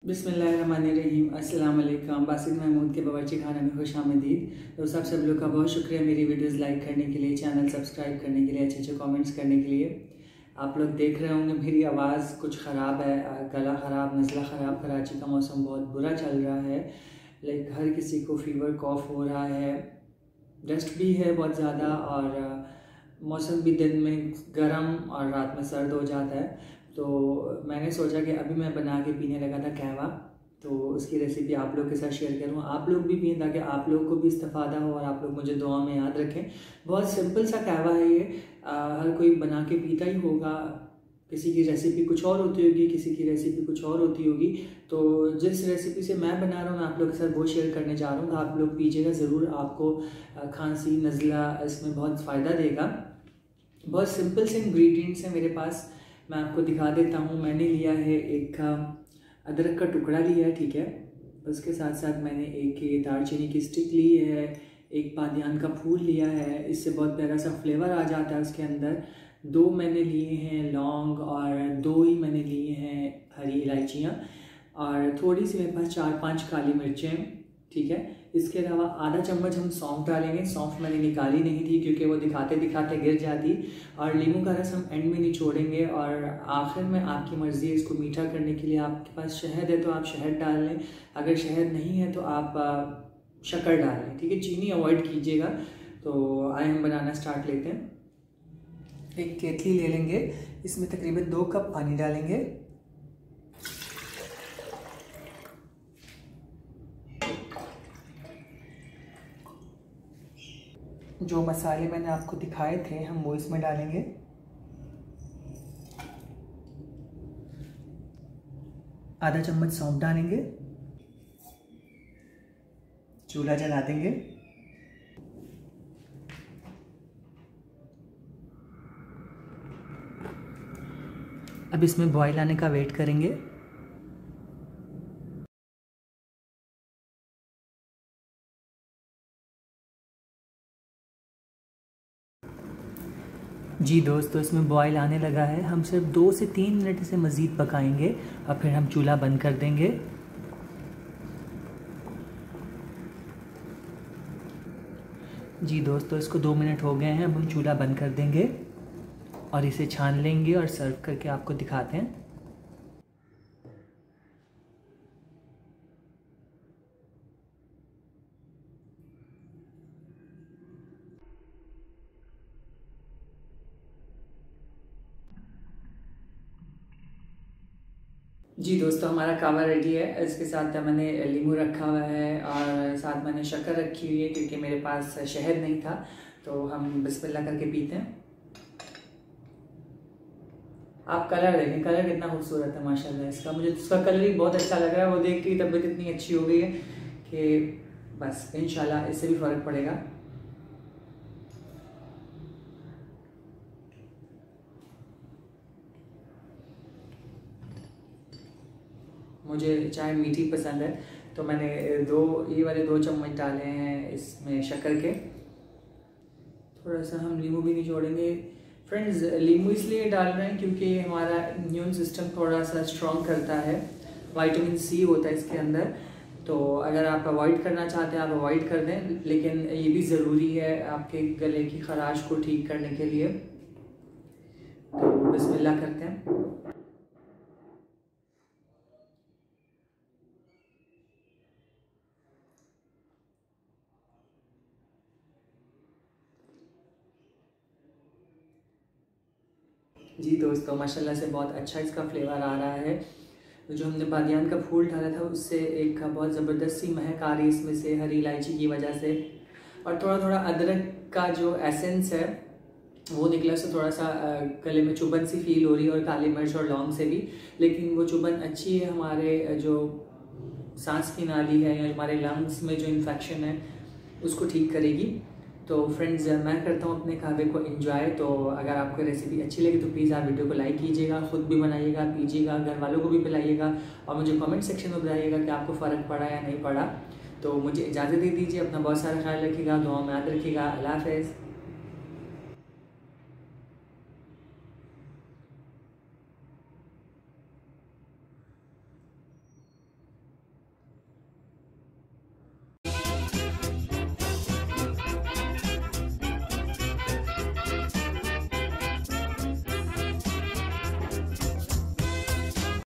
बिस्मिल्लाहिर्रहमानिर्रहीम। अस्सलाम वालेकुम। बासित महमूद के बावर्ची खाना में खुश आमदीद। दोस्तों, आप सब लोग का बहुत शुक्रिया मेरी वीडियोस लाइक करने के लिए, चैनल सब्सक्राइब करने के लिए, अच्छे अच्छे कमेंट्स करने के लिए। आप लोग देख रहे होंगे मेरी आवाज़ कुछ ख़राब है, गला ख़राब, नज़ला ख़राब। कराची का मौसम बहुत बुरा चल रहा है। लाइक हर किसी को फीवर कॉफ हो रहा है, डस्ट भी है बहुत ज़्यादा, और मौसम भी दिन में गर्म और रात में सर्द हो जाता है। तो मैंने सोचा कि अभी मैं बना के पीने लगा था कहवा, तो उसकी रेसिपी आप लोग के साथ शेयर करूँ, आप लोग भी पिए ताकि आप लोग को भी इस्तेफादा हो और आप लोग मुझे दुआ में याद रखें। बहुत सिंपल सा कहवा है ये, हर कोई बना के पीता ही होगा। किसी की रेसिपी कुछ और होती होगी, किसी की रेसिपी कुछ और होती होगी। तो जिस रेसिपी से मैं बना रहा हूँ मैं आप लोग के साथ वो शेयर करने जा रहा हूँ, तो आप लोग पीजिएगा ज़रूर। आपको खांसी नज़ला इसमें बहुत फ़ायदा देगा। बहुत सिंपल से इंग्रेडिएंट्स हैं मेरे पास, मैं आपको दिखा देता हूँ। मैंने लिया है एक अदरक का टुकड़ा लिया है, ठीक है। उसके साथ साथ मैंने एक ये दालचीनी की स्टिक ली है, एक बादियान का फूल लिया है, इससे बहुत प्यारा सा फ्लेवर आ जाता है उसके अंदर। 2 मैंने लिए हैं लौंग, और 2 ही मैंने लिए हैं हरी इलायचियाँ, और थोड़ी सी मेरे पास 4-5 काली मिर्चें, ठीक है। इसके अलावा आधा चम्मच हम सौंफ डालेंगे। सौंफ मैंने निकाली नहीं थी क्योंकि वो दिखाते दिखाते गिर जाती। और नींबू का रस हम एंड में निचोड़ेंगे, और आखिर में आपकी मर्ज़ी है इसको मीठा करने के लिए। आपके पास शहद है तो आप शहद डाल लें, अगर शहद नहीं है तो आप शक्कर डाल लें, ठीक है। चीनी अवॉइड कीजिएगा। तो आए हम बनाना स्टार्ट लेते हैं। एक केतली ले लेंगे, इसमें तकरीबन 2 कप पानी डालेंगे। जो मसाले मैंने आपको दिखाए थे हम वो इसमें डालेंगे। आधा चम्मच सौंफ डालेंगे। चूल्हा जला देंगे। अब इसमें बॉईल आने का वेट करेंगे। जी दोस्तों, इसमें बॉईल आने लगा है। हम सिर्फ 2 से 3 मिनट इसे मज़ीद पकाएंगे और फिर हम चूल्हा बंद कर देंगे। जी दोस्तों, इसको 2 मिनट हो गए हैं। अब हम चूल्हा बंद कर देंगे और इसे छान लेंगे और सर्व करके आपको दिखाते हैं। जी दोस्तों, हमारा कावा रेडी है। इसके साथ मैंने नींबू रखा हुआ है और साथ मैंने शक्कर रखी हुई है क्योंकि मेरे पास शहद नहीं था। तो हम बिस्मिल्लाह करके पीते हैं। आप कलर देखें, कलर कितना खूबसूरत है माशाल्लाह इसका। मुझे इसका कलर ही बहुत अच्छा लग रहा है। वो देख के तबीयत इतनी अच्छी हो गई है कि बस इंशाल्लाह इससे भी फ़र्क पड़ेगा। मुझे चाय मीठी पसंद है, तो मैंने ये वाले 2 चम्मच डाले हैं इसमें शक्कर के। थोड़ा सा हम नींबू भी निचोड़ेंगे। फ्रेंड्स, नींबू इसलिए डाल रहे हैं क्योंकि हमारा इम्यून सिस्टम थोड़ा सा स्ट्रॉन्ग करता है। विटामिन सी होता है इसके अंदर। तो अगर आप अवॉइड करना चाहते हैं आप अवॉइड कर दें, लेकिन ये भी ज़रूरी है आपके गले की खराश को ठीक करने के लिए। तो बिस्मिल्लाह करते हैं। जी दोस्तों, माशाल्लाह से बहुत अच्छा इसका फ्लेवर आ रहा है। जो हमने बादियान का फूल डाला था उससे एक बहुत ज़बरदस्त सी महक आ रही है इसमें से, हरी इलायची की वजह से। और थोड़ा थोड़ा अदरक का जो एसेंस है वो निकला, से थोड़ा सा गले में चुभन सी फील हो रही है, और काली मिर्च और लौंग से भी। लेकिन वो चुभन अच्छी है, हमारे जो सांस की नाली है या हमारे लंग्स में जो इन्फेक्शन है उसको ठीक करेगी। तो फ्रेंड्स, मैं करता हूँ अपने कहवे को एंजॉय। तो अगर आपको रेसिपी अच्छी लगी तो प्लीज़ आप वीडियो को लाइक कीजिएगा, ख़ुद भी बनाइएगा, पीजिएगा, घर वालों को भी पिलाइएगा, और मुझे कमेंट सेक्शन में बताइएगा कि आपको फ़र्क पड़ा या नहीं पड़ा। तो मुझे इजाज़त दे दीजिए। अपना बहुत सारा ख्याल रखिएगा, दुआ में याद रखिएगा। अल्लाह हाफ़िज़।